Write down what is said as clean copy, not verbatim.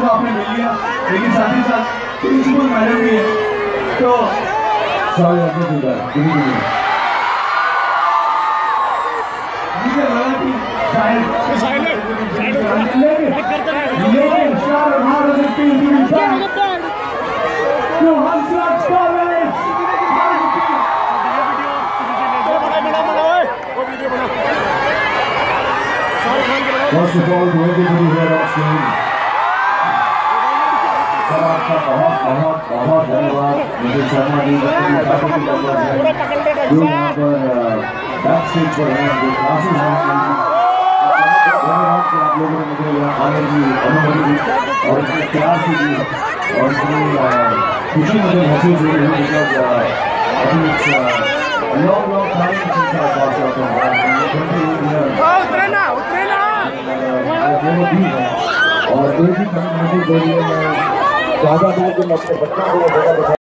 आपने ले लिया, लेकिन साथ ही साथ प्रिंसिपल मैडम भी है, तो मुझे लगा कि शायद लेकिन Hans Raj College. First of all, to everybody here on screen, sir आपका बहुत धन्यवाद। मुझे शर्मा जी जो यहाँ पर बैक स्टेज पर हैं, जो क्लासेस हैं, आप लोगों ने मुझे यहाँ आने की अनुमति दी और इतने प्यार से दी और इतनी खुशी मुझे महसूस हो रही है, because I think it's a long time since I passed out on that. और एक ही महसूस हो रही है, मैं ज़्यादा दूर के अपने बच्चों को